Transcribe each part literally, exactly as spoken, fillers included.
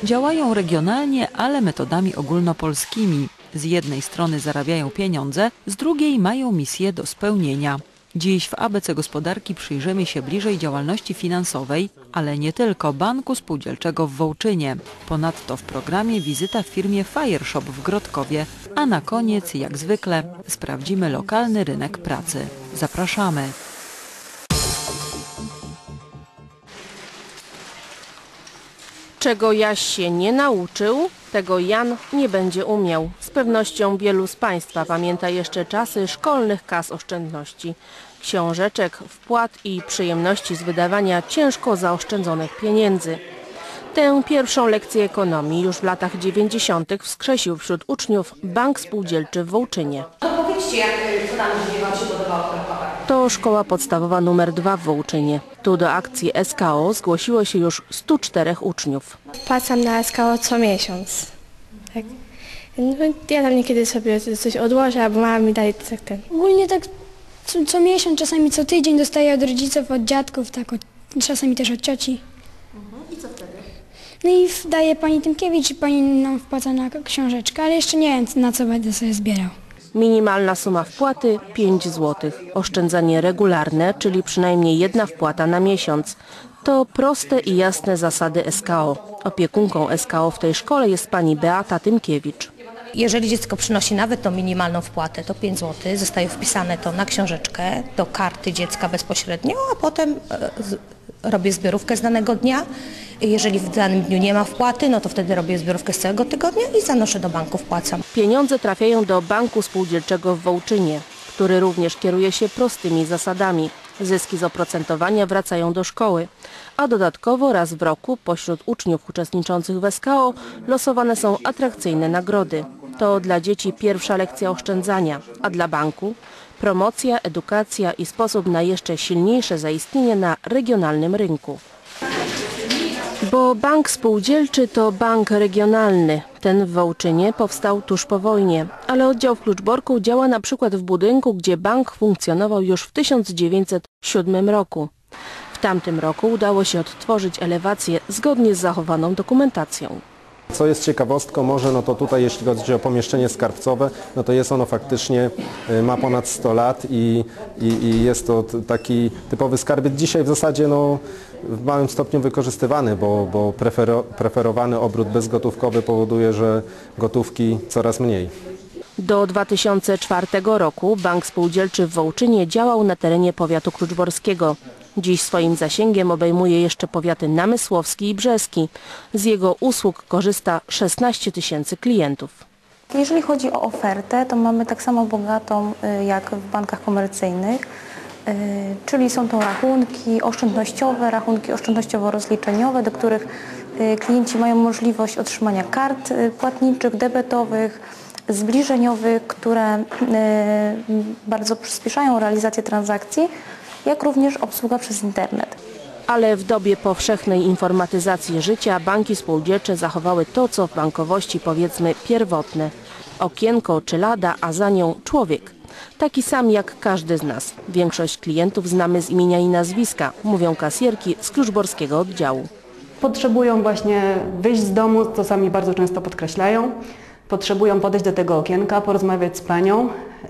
Działają regionalnie, ale metodami ogólnopolskimi. Z jednej strony zarabiają pieniądze, z drugiej mają misję do spełnienia. Dziś w A B C Gospodarki przyjrzymy się bliżej działalności finansowej, ale nie tylko Banku Spółdzielczego w Wołczynie. Ponadto w programie wizyta w firmie Fireshop w Grodkowie, a na koniec, jak zwykle, sprawdzimy lokalny rynek pracy. Zapraszamy. Czego Jaś się nie nauczył, tego Jan nie będzie umiał. Z pewnością wielu z Państwa pamięta jeszcze czasy szkolnych kas oszczędności. Książeczek, wpłat i przyjemności z wydawania ciężko zaoszczędzonych pieniędzy. Tę pierwszą lekcję ekonomii już w latach dziewięćdziesiątych wskrzesił wśród uczniów Bank Spółdzielczy w Wołczynie. To powiedzcie, jak co tam Wam się podobało w Grodkowie? To szkoła podstawowa numer dwa w Wołczynie. Tu do akcji S K O zgłosiło się już stu czterech uczniów. Wpłacam na S K O co miesiąc. Tak. No, ja tam niekiedy sobie coś odłożę, albo mama mi daje tak ten. Ogólnie tak co, co miesiąc, czasami co tydzień dostaję od rodziców, od dziadków, tak od, czasami też od cioci. Mhm. I co wtedy? No i daje pani Tymkiewicz i pani nam wpłaca na książeczkę, ale jeszcze nie wiem, na co będę sobie zbierał. Minimalna suma wpłaty pięć złotych. Oszczędzanie regularne, czyli przynajmniej jedna wpłata na miesiąc. To proste i jasne zasady S K O. Opiekunką S K O w tej szkole jest pani Beata Tymkiewicz. Jeżeli dziecko przynosi nawet tą minimalną wpłatę, to pięć złotych, zostaje wpisane to na książeczkę, do karty dziecka bezpośrednio, a potem e, robię zbiorówkę z danego dnia. Jeżeli w danym dniu nie ma wpłaty, no to wtedy robię zbiorówkę z całego tygodnia i zanoszę do banku, wpłacam. Pieniądze trafiają do Banku Spółdzielczego w Wołczynie, który również kieruje się prostymi zasadami. Zyski z oprocentowania wracają do szkoły, a dodatkowo raz w roku pośród uczniów uczestniczących w S K O losowane są atrakcyjne nagrody. To dla dzieci pierwsza lekcja oszczędzania, a dla banku promocja, edukacja i sposób na jeszcze silniejsze zaistnienie na regionalnym rynku. Bo bank spółdzielczy to bank regionalny. Ten w Wołczynie powstał tuż po wojnie, ale oddział w Kluczborku działa na przykład w budynku, gdzie bank funkcjonował już w tysiąc dziewięćset siódmym roku. W tamtym roku udało się odtworzyć elewację zgodnie z zachowaną dokumentacją. Co jest ciekawostką może, no to tutaj jeśli chodzi o pomieszczenie skarbcowe, no to jest ono faktycznie, ma ponad sto lat i, i, i jest to taki typowy skarbiec. Dzisiaj w zasadzie no, w małym stopniu wykorzystywany, bo, bo prefero, preferowany obrót bezgotówkowy powoduje, że gotówki coraz mniej. Do dwa tysiące czwartego roku Bank Spółdzielczy w Wołczynie działał na terenie powiatu kluczborskiego. Dziś swoim zasięgiem obejmuje jeszcze powiaty namysłowski i brzeski. Z jego usług korzysta szesnaście tysięcy klientów. Jeżeli chodzi o ofertę, to mamy tak samo bogatą jak w bankach komercyjnych, czyli są to rachunki oszczędnościowe, rachunki oszczędnościowo-rozliczeniowe, do których klienci mają możliwość otrzymania kart płatniczych, debetowych, zbliżeniowych, które bardzo przyspieszają realizację transakcji, jak również obsługa przez internet. Ale w dobie powszechnej informatyzacji życia banki spółdzielcze zachowały to, co w bankowości powiedzmy pierwotne. Okienko czy lada, a za nią człowiek. Taki sam jak każdy z nas. Większość klientów znamy z imienia i nazwiska, mówią kasjerki z kluczborskiego oddziału. Potrzebują właśnie wyjść z domu, to sami bardzo często podkreślają. Potrzebują podejść do tego okienka, porozmawiać z panią.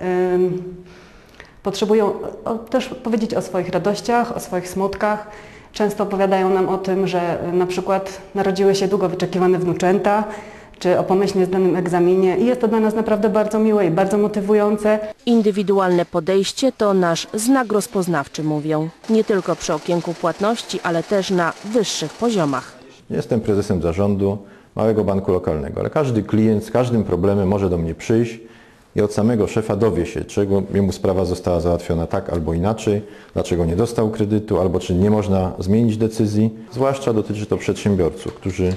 Potrzebują też powiedzieć o swoich radościach, o swoich smutkach. Często opowiadają nam o tym, że na przykład narodziły się długo wyczekiwane wnuczęta, czy o pomyślnie zdanym egzaminie i jest to dla nas naprawdę bardzo miłe i bardzo motywujące. Indywidualne podejście to nasz znak rozpoznawczy, mówią. Nie tylko przy okienku płatności, ale też na wyższych poziomach. Jestem prezesem zarządu małego banku lokalnego, ale każdy klient z każdym problemem może do mnie przyjść i od samego szefa dowie się, czego jemu sprawa została załatwiona tak albo inaczej, dlaczego nie dostał kredytu, albo czy nie można zmienić decyzji. Zwłaszcza dotyczy to przedsiębiorców, którzy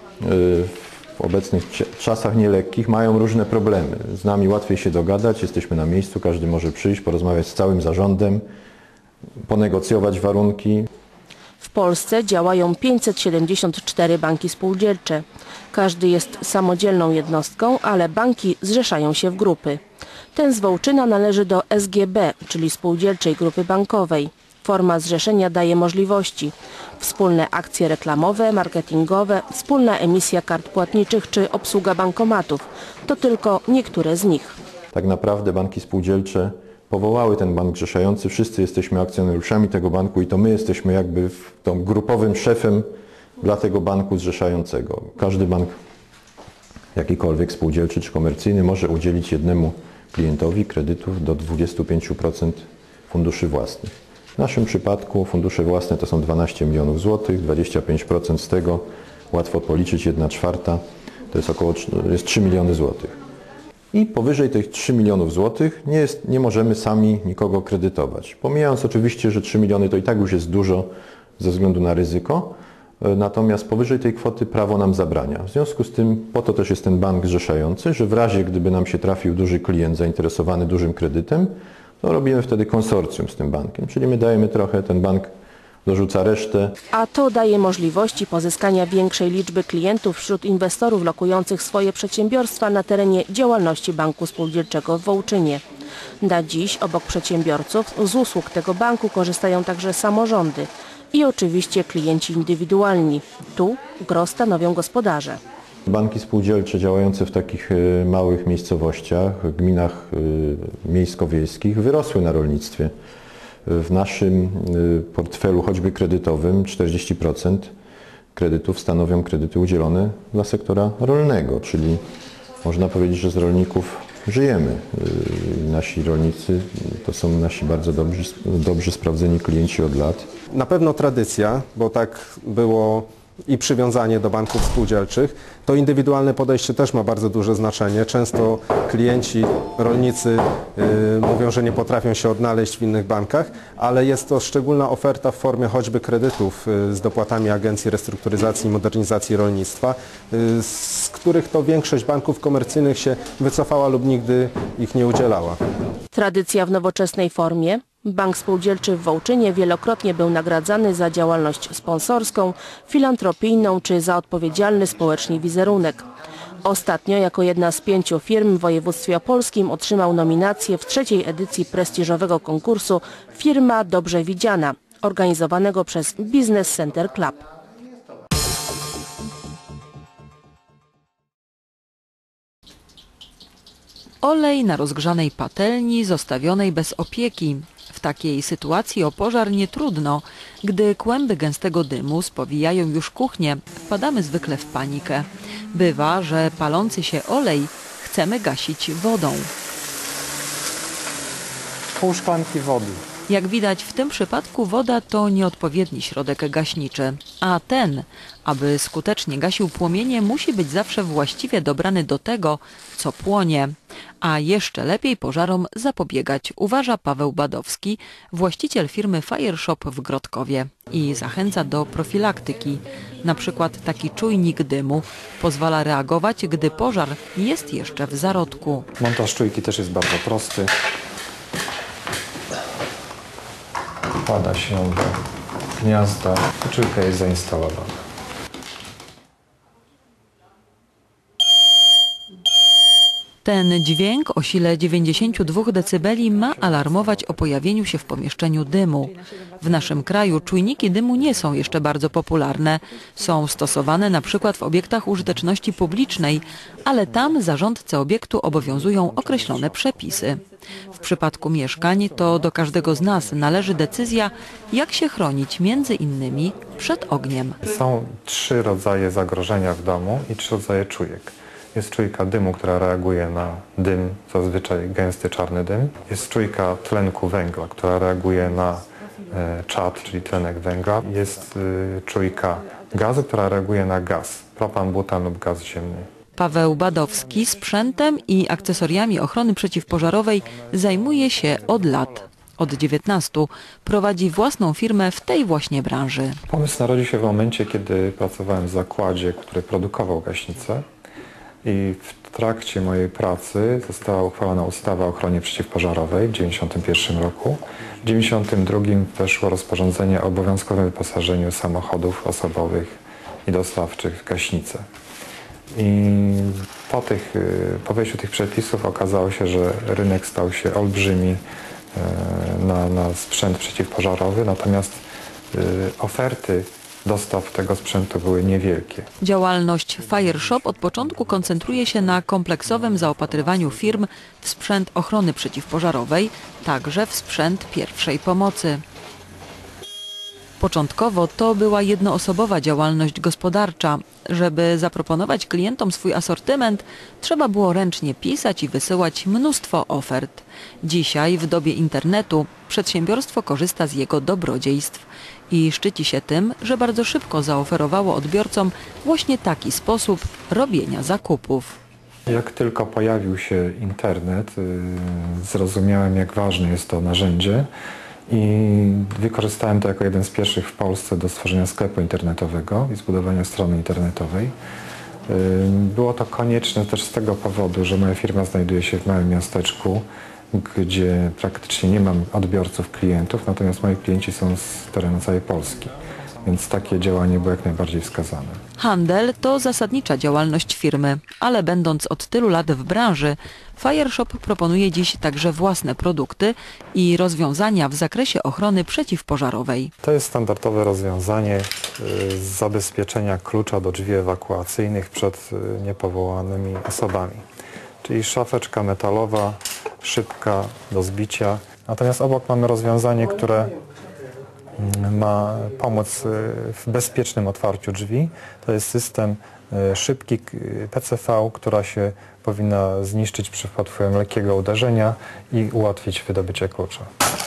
w obecnych czasach nielekkich mają różne problemy. Z nami łatwiej się dogadać, jesteśmy na miejscu, każdy może przyjść, porozmawiać z całym zarządem, ponegocjować warunki. W Polsce działają pięćset siedemdziesiąt cztery banki spółdzielcze. Każdy jest samodzielną jednostką, ale banki zrzeszają się w grupy. Ten z Wołczyna należy do S G B, czyli Spółdzielczej Grupy Bankowej. Forma zrzeszenia daje możliwości. Wspólne akcje reklamowe, marketingowe, wspólna emisja kart płatniczych czy obsługa bankomatów. To tylko niektóre z nich. Tak naprawdę banki spółdzielcze powołały ten bank zrzeszający. Wszyscy jesteśmy akcjonariuszami tego banku i to my jesteśmy jakby tą grupowym szefem dla tego banku zrzeszającego. Każdy bank, jakikolwiek spółdzielczy czy komercyjny, może udzielić jednemu klientowi kredytów do dwudziestu pięciu procent funduszy własnych. W naszym przypadku fundusze własne to są dwanaście milionów złotych, dwadzieścia pięć procent z tego, łatwo policzyć, jedna czwarta, to jest około jest trzy miliony złotych. I powyżej tych trzech milionów złotych nie, jest, nie możemy sami nikogo kredytować. Pomijając oczywiście, że trzy miliony to i tak już jest dużo ze względu na ryzyko, natomiast powyżej tej kwoty prawo nam zabrania. W związku z tym po to też jest ten bank zrzeszający, że w razie gdyby nam się trafił duży klient zainteresowany dużym kredytem, to robimy wtedy konsorcjum z tym bankiem, czyli my dajemy trochę, ten bank dorzuca resztę. A to daje możliwości pozyskania większej liczby klientów wśród inwestorów lokujących swoje przedsiębiorstwa na terenie działalności Banku Spółdzielczego w Wołczynie. Na dziś obok przedsiębiorców z usług tego banku korzystają także samorządy i oczywiście klienci indywidualni. Tu gro stanowią gospodarze. Banki spółdzielcze działające w takich małych miejscowościach, gminach miejsko-wiejskich wyrosły na rolnictwie. W naszym portfelu choćby kredytowym czterdzieści procent kredytów stanowią kredyty udzielone dla sektora rolnego, czyli można powiedzieć, że z rolników żyjemy. Nasi rolnicy to są nasi bardzo dobrzy, dobrze sprawdzeni klienci od lat. Na pewno tradycja, bo tak było i przywiązanie do banków spółdzielczych. To indywidualne podejście też ma bardzo duże znaczenie. Często klienci, rolnicy yy, mówią, że nie potrafią się odnaleźć w innych bankach, ale jest to szczególna oferta w formie choćby kredytów yy, z dopłatami Agencji Restrukturyzacji i Modernizacji Rolnictwa, yy, z których to większość banków komercyjnych się wycofała lub nigdy ich nie udzielała. Tradycja w nowoczesnej formie. Bank Spółdzielczy w Wołczynie wielokrotnie był nagradzany za działalność sponsorską, filantropijną czy za odpowiedzialny społecznie wizerunek. Ostatnio jako jedna z pięciu firm w województwie opolskim otrzymał nominację w trzeciej edycji prestiżowego konkursu Firma Dobrze Widziana, organizowanego przez Business Center Club. Olej na rozgrzanej patelni zostawionej bez opieki. W takiej sytuacji o pożar nie trudno. Gdy kłęby gęstego dymu spowijają już kuchnię, wpadamy zwykle w panikę. Bywa, że palący się olej chcemy gasić wodą. Pół szklanki wody. Jak widać, w tym przypadku woda to nieodpowiedni środek gaśniczy, a ten, aby skutecznie gasił płomienie, musi być zawsze właściwie dobrany do tego, co płonie. A jeszcze lepiej pożarom zapobiegać, uważa Paweł Badowski, właściciel firmy Fire Shop w Grodkowie i zachęca do profilaktyki. Na przykład taki czujnik dymu pozwala reagować, gdy pożar jest jeszcze w zarodku. Montaż czujki też jest bardzo prosty. Wkłada się do gniazda i czujka jest zainstalowana. Ten dźwięk o sile dziewięćdziesięciu dwóch decybeli ma alarmować o pojawieniu się w pomieszczeniu dymu. W naszym kraju czujniki dymu nie są jeszcze bardzo popularne. Są stosowane na przykład w obiektach użyteczności publicznej, ale tam zarządcę obiektu obowiązują określone przepisy. W przypadku mieszkań to do każdego z nas należy decyzja, jak się chronić między innymi przed ogniem. Są trzy rodzaje zagrożenia w domu i trzy rodzaje czujek. Jest czujka dymu, która reaguje na dym, zazwyczaj gęsty czarny dym. Jest czujka tlenku węgla, która reaguje na e, czad, czyli tlenek węgla. Jest e, czujka gazu, która reaguje na gaz, propan, butan lub gaz ziemny. Paweł Badowski sprzętem i akcesoriami ochrony przeciwpożarowej zajmuje się od lat. Od dziewiętnastu prowadzi własną firmę w tej właśnie branży. Pomysł narodził się w momencie, kiedy pracowałem w zakładzie, który produkował gaśnice. I w trakcie mojej pracy została uchwalona ustawa o ochronie przeciwpożarowej w tysiąc dziewięćset dziewięćdziesiątym pierwszym roku. W tysiąc dziewięćset dziewięćdziesiątym drugim weszło rozporządzenie o obowiązkowym wyposażeniu samochodów osobowych i dostawczych w gaśnice. I po, tych, po wejściu tych przepisów okazało się, że rynek stał się olbrzymi, na, na sprzęt przeciwpożarowy, natomiast oferty dostaw tego sprzętu były niewielkie. Działalność Fire Shop od początku koncentruje się na kompleksowym zaopatrywaniu firm w sprzęt ochrony przeciwpożarowej, także w sprzęt pierwszej pomocy. Początkowo to była jednoosobowa działalność gospodarcza. Żeby zaproponować klientom swój asortyment, trzeba było ręcznie pisać i wysyłać mnóstwo ofert. Dzisiaj, w dobie internetu, przedsiębiorstwo korzysta z jego dobrodziejstw i szczyci się tym, że bardzo szybko zaoferowało odbiorcom właśnie taki sposób robienia zakupów. Jak tylko pojawił się internet, zrozumiałem, jak ważne jest to narzędzie i wykorzystałem to jako jeden z pierwszych w Polsce do stworzenia sklepu internetowego i zbudowania strony internetowej. Było to konieczne też z tego powodu, że moja firma znajduje się w małym miasteczku, gdzie praktycznie nie mam odbiorców, klientów, natomiast moi klienci są z terenu całej Polski. Więc takie działanie było jak najbardziej wskazane. Handel to zasadnicza działalność firmy, ale będąc od tylu lat w branży, Fire Shop proponuje dziś także własne produkty i rozwiązania w zakresie ochrony przeciwpożarowej. To jest standardowe rozwiązanie z zabezpieczenia klucza do drzwi ewakuacyjnych przed niepowołanymi osobami. Czyli szafeczka metalowa, szybka do zbicia. Natomiast obok mamy rozwiązanie, które ma pomóc w bezpiecznym otwarciu drzwi. To jest system szybki P C V, która się powinna zniszczyć przy wpadku lekkiego uderzenia i ułatwić wydobycie klucza.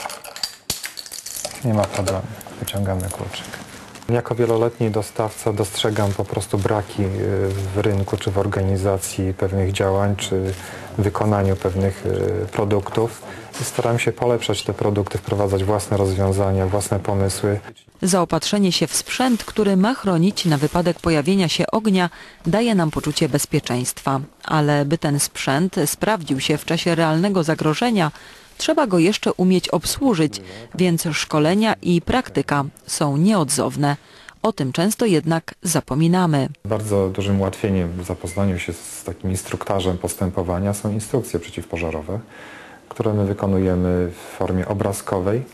Nie ma problemu. Wyciągamy kluczyk. Jako wieloletni dostawca dostrzegam po prostu braki w rynku, czy w organizacji pewnych działań, czy w wykonaniu pewnych produktów i staram się polepszać te produkty, wprowadzać własne rozwiązania, własne pomysły. Zaopatrzenie się w sprzęt, który ma chronić na wypadek pojawienia się ognia, daje nam poczucie bezpieczeństwa. Ale by ten sprzęt sprawdził się w czasie realnego zagrożenia, trzeba go jeszcze umieć obsłużyć, więc szkolenia i praktyka są nieodzowne. O tym często jednak zapominamy. Bardzo dużym ułatwieniem w zapoznaniu się z takim instruktarzem postępowania są instrukcje przeciwpożarowe, które my wykonujemy w formie obrazkowej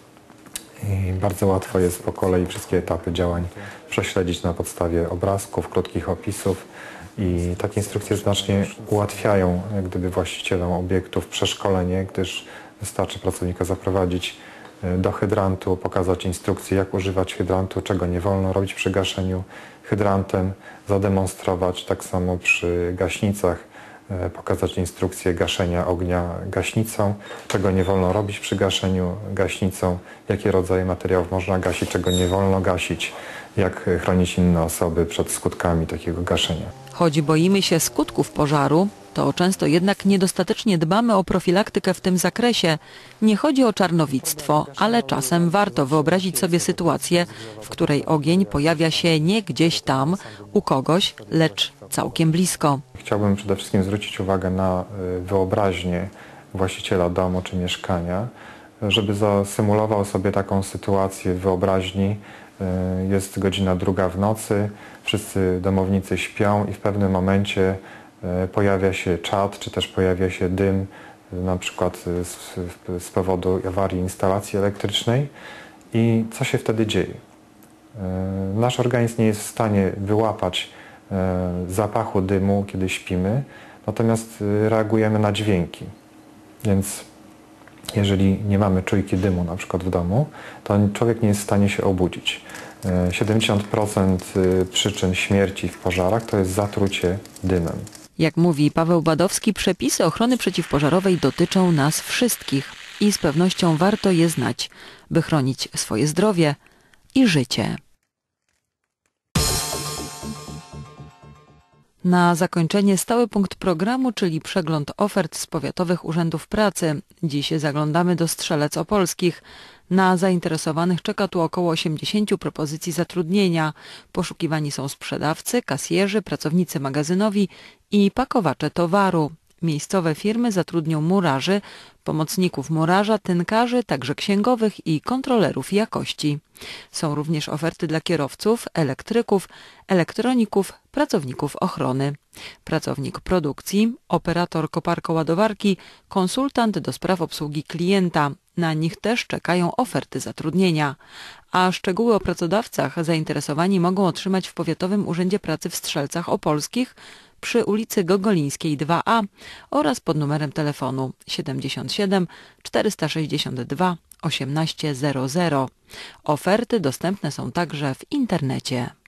i bardzo łatwo jest po kolei wszystkie etapy działań prześledzić na podstawie obrazków, krótkich opisów i takie instrukcje znacznie ułatwiają jak gdyby właścicielom obiektów przeszkolenie, gdyż wystarczy pracownika zaprowadzić do hydrantu, pokazać instrukcję, jak używać hydrantu, czego nie wolno robić przy gaszeniu hydrantem, zademonstrować tak samo przy gaśnicach, pokazać instrukcję gaszenia ognia gaśnicą, czego nie wolno robić przy gaszeniu gaśnicą, jakie rodzaje materiałów można gasić, czego nie wolno gasić, jak chronić inne osoby przed skutkami takiego gaszenia. Choć boimy się skutków pożaru, to często jednak niedostatecznie dbamy o profilaktykę w tym zakresie. Nie chodzi o czarnowictwo, ale czasem warto wyobrazić sobie sytuację, w której ogień pojawia się nie gdzieś tam, u kogoś, lecz całkiem blisko. Chciałbym przede wszystkim zwrócić uwagę na wyobraźnię właściciela domu czy mieszkania, żeby zasymulował sobie taką sytuację w wyobraźni. Jest godzina druga w nocy, wszyscy domownicy śpią i w pewnym momencie pojawia się czad, czy też pojawia się dym, na przykład z, z powodu awarii instalacji elektrycznej. I co się wtedy dzieje? Nasz organizm nie jest w stanie wyłapać zapachu dymu, kiedy śpimy, natomiast reagujemy na dźwięki. Więc jeżeli nie mamy czujki dymu na przykład w domu, to człowiek nie jest w stanie się obudzić. siedemdziesiąt procent przyczyn śmierci w pożarach to jest zatrucie dymem. Jak mówi Paweł Badowski, przepisy ochrony przeciwpożarowej dotyczą nas wszystkich i z pewnością warto je znać, by chronić swoje zdrowie i życie. Na zakończenie stały punkt programu, czyli przegląd ofert z powiatowych urzędów pracy. Dziś zaglądamy do Strzelec Opolskich. Na zainteresowanych czeka tu około osiemdziesiąt propozycji zatrudnienia. Poszukiwani są sprzedawcy, kasjerzy, pracownicy magazynowi i pakowacze towaru. Miejscowe firmy zatrudnią murarzy, pomocników murarza, tynkarzy, także księgowych i kontrolerów jakości. Są również oferty dla kierowców, elektryków, elektroników, pracowników ochrony. Pracownik produkcji, operator koparko-ładowarki, konsultant do spraw obsługi klienta, Na nich też czekają oferty zatrudnienia. A szczegóły o pracodawcach zainteresowani mogą otrzymać w Powiatowym Urzędzie Pracy w Strzelcach Opolskich przy ulicy Gogolińskiej dwa A oraz pod numerem telefonu siedemdziesiąt siedem czterysta sześćdziesiąt dwa osiemnaście zero zero. Oferty dostępne są także w internecie.